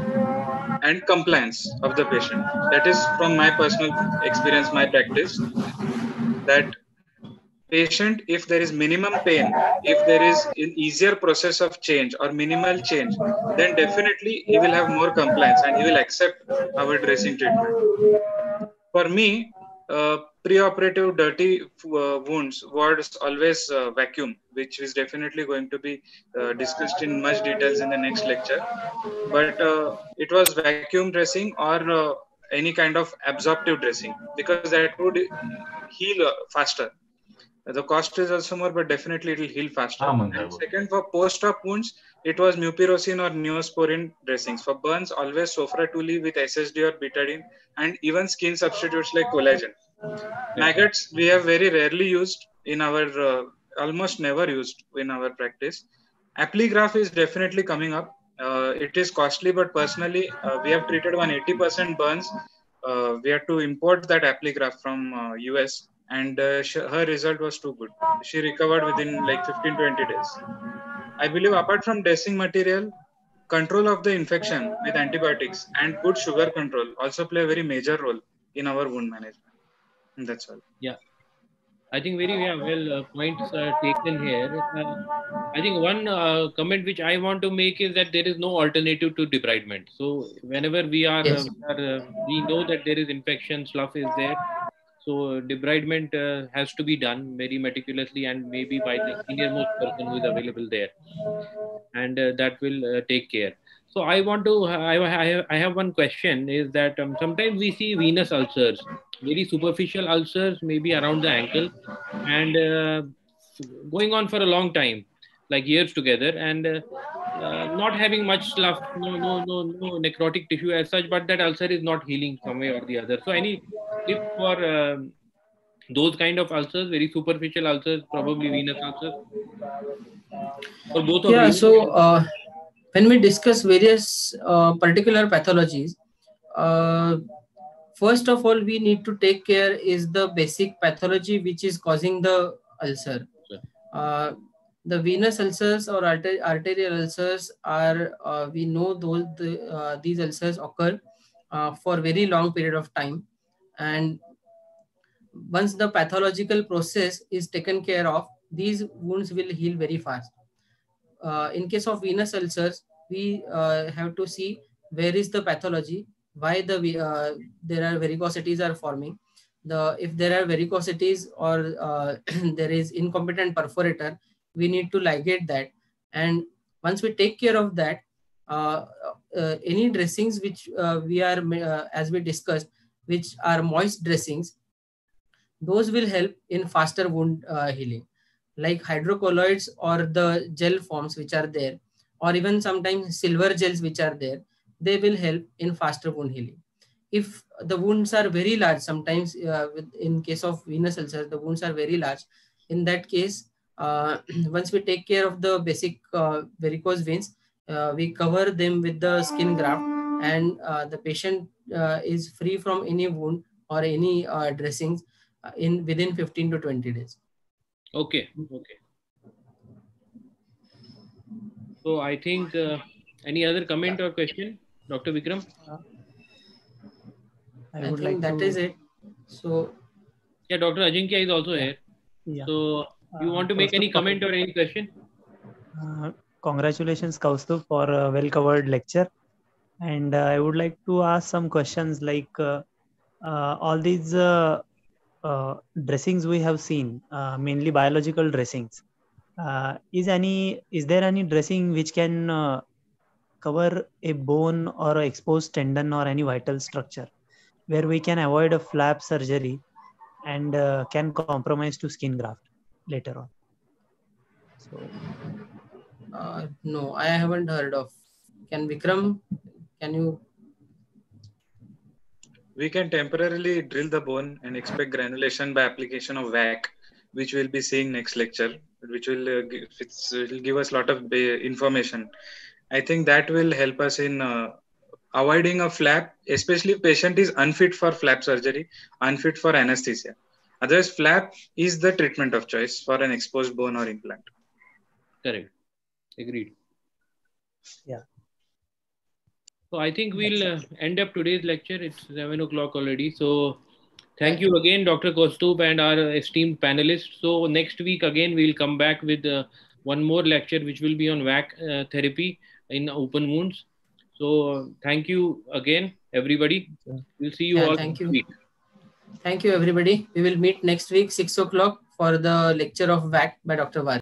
and compliance of the patient. That is from my personal experience, my practice, that patient, if there is minimum pain, if there is an easier process of change or minimal change, then definitely he will have more compliance and he will accept our dressing treatment. For me, uh, pre-operative dirty uh, wounds was always uh, vacuum, which is definitely going to be uh, discussed in much details in the next lecture. But uh, it was vacuum dressing or uh, any kind of absorptive dressing, because that would heal uh, faster. The cost is also more, but definitely it will heal faster. And second, for post-op wounds, it was mupirocin or neosporin dressings. For burns, always sofra-tuli with S S D or betadine, and even skin substitutes like collagen. Maggots, we have very rarely used in our, uh, almost never used in our practice. Appligraph is definitely coming up. Uh, it is costly, but personally, uh, we have treated one eighty percent burns. Uh, we had to import that appligraph from uh, U S, and uh, her result was too good. She recovered within like fifteen to twenty days. I believe apart from dressing material, control of the infection with antibiotics and good sugar control also play a very major role in our wound management. And that's all. Yeah. I think very yeah, well uh, points are taken here. Uh, I think one uh, comment which I want to make is that there is no alternative to debridement. So whenever we are, Yes. uh, we, are uh, we know that there is infection, slough is there. So debridement uh, has to be done very meticulously and maybe by the senior most person who is available there, and uh, that will uh, take care. So I want to, I, I, I have one question is that um, sometimes we see venous ulcers, very superficial ulcers, maybe around the ankle, and uh, going on for a long time, like years together, and uh, uh, not having much left, no, no, no, no necrotic tissue as such, but that ulcer is not healing some way or the other. So any tip for um, those kind of ulcers, very superficial ulcers, probably venous ulcers, for both of Yeah, you? so uh, when we discuss various uh, particular pathologies, uh, first of all, we need to take care is the basic pathology which is causing the ulcer. Uh, the venous ulcers or arter arterial ulcers are, uh, we know those the, uh, these ulcers occur uh, for very long period of time, and once the pathological process is taken care of, these wounds will heal very fast. Uh, in case of venous ulcers, we uh, have to see where is the pathology, why the uh, there are varicosities are forming. The if there are varicosities or uh, there is incompetent perforator, we need to ligate that. And once we take care of that, uh, uh, any dressings which uh, we are uh, as we discussed, which are moist dressings, those will help in faster wound uh, healing, like hydrocolloids or the gel forms which are there, or even sometimes silver gels which are there. They will help in faster wound healing. If the wounds are very large, sometimes uh, with, in case of venous ulcers, the wounds are very large. In that case, uh, once we take care of the basic uh, varicose veins, uh, we cover them with the skin graft, and uh, the patient uh, is free from any wound or any uh, dressings uh, in within fifteen to twenty days. Okay, okay. So I think uh, any other comment or question, Doctor Vikram? Uh, I, I would think like that to, is it. So Yeah, Doctor Ajinkya is also yeah, here. yeah. So you Uh, want to make Kaustubh, any comment or any question? Uh, congratulations, Kaustubh, for a well-covered lecture. And uh, I would like to ask some questions like uh, uh, all these uh, uh, dressings we have seen, uh, mainly biological dressings. Uh, is any is there any dressing which can uh, cover a bone or a exposed tendon or any vital structure, where we can avoid a flap surgery and uh, can compromise to skin graft later on? So uh, no, I haven't heard of. Can Vikram? Can you? We can temporarily drill the bone and expect granulation by application of W A C, which we'll be seeing next lecture, which will, uh, give, it's, will give us a lot of information. I think that will help us in uh, avoiding a flap, especially if patient is unfit for flap surgery, unfit for anesthesia. Otherwise, flap is the treatment of choice for an exposed bone or implant. Correct. Agreed. Yeah. So I think we'll uh, end up today's lecture. It's seven o'clock already. So thank you again, Doctor Kaustubh and our esteemed panelists. So next week again, we'll come back with uh, one more lecture, which will be on W A C uh, therapy in open wounds. So thank you again, everybody. We'll see you Yeah, all thank next you. week. Thank you, everybody. We will meet next week, six o'clock, for the lecture of W A C by Doctor Vari.